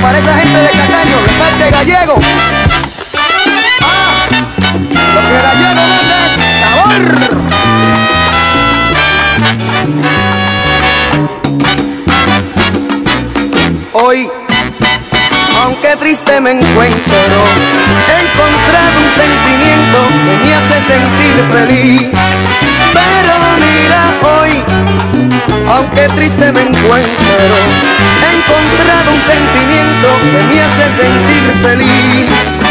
para esa gente de Cataño, de parte gallego. Lo que gallego es sabor. Hoy, aunque triste me encuentro, he encontrado un sentimiento que me hace sentir feliz. Pero mira hoy, aunque triste me encuentro, he encontrado un sentimiento que me hace sentir feliz.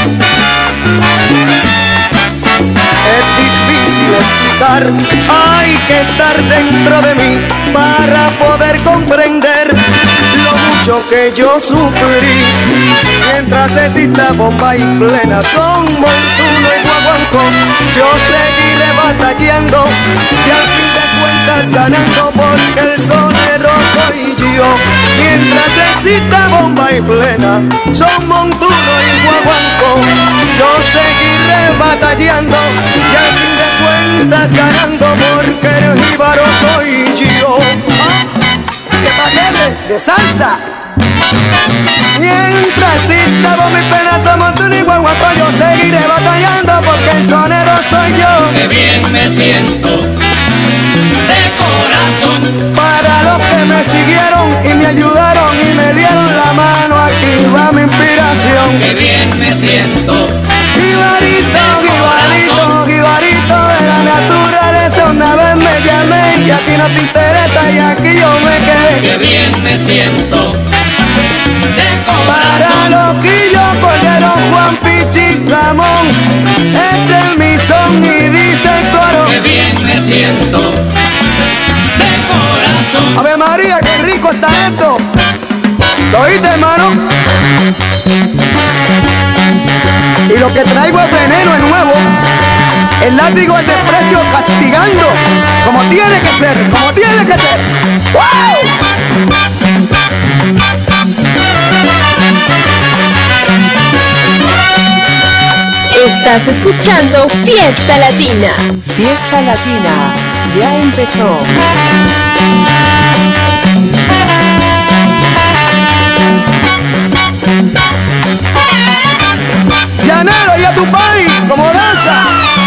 Es difícil explicar, hay que estar dentro de mí para poder comprender lo mucho que yo sufrí. Mientras exista bomba y plena, son Montuno y Guaguancó, yo seguiré batallando y al fin de cuentas ganando, porque el sonero soy yo. Mientras exista bomba y plena, son Montuno y Guaguancó, yo seguiré batallando y al fin de cuentas ganando, porque el jíbaro soy yo. ¡Qué paquete de salsa! Mientras exista bomba y plena, son Montuno y Guaguancó, yo seguiré batallando, porque el sonero soy yo. Qué bien me siento de corazón. Para los que me siguieron y me ayudaron y me dieron la mano, aquí va mi inspiración. Qué bien me siento. Jibarito, jibarito, jibarito de la naturaleza. Una vez me llamé y a ti no te interesa y aquí yo me quedé. Qué bien me siento de Para corazón. Loquillo, Cordero, Juan, Pichi, Ramón, este es mi son y dice el coro. Qué bien me siento de corazón. Ave María, qué rico está esto. ¿Lo oíste, hermano? Y lo que traigo es veneno, es nuevo. El látigo del desprecio castigando, como tiene que ser, como tiene que ser. ¡Wow! Estás escuchando Fiesta Latina. Fiesta Latina ya empezó. Llanero, y a tu país, como danza.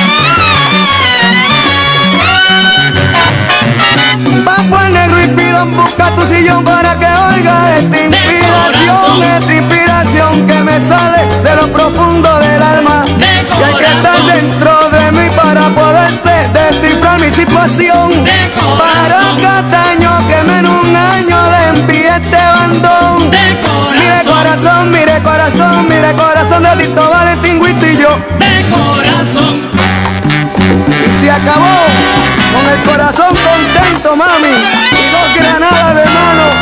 Papo el negro y Pirón, busca tu sillón para que oiga esta inspiración que me sale de lo profundo del alma. Y hay que estar dentro de mí para poderte descifrar mi situación. Para Cataño que en un año le envié este bandón. Mire corazón, mire corazón, mire corazón de Tito Valentín Guitillo. De corazón. Y se acabó con el corazón contento, mami. Y 2 granadas de mano.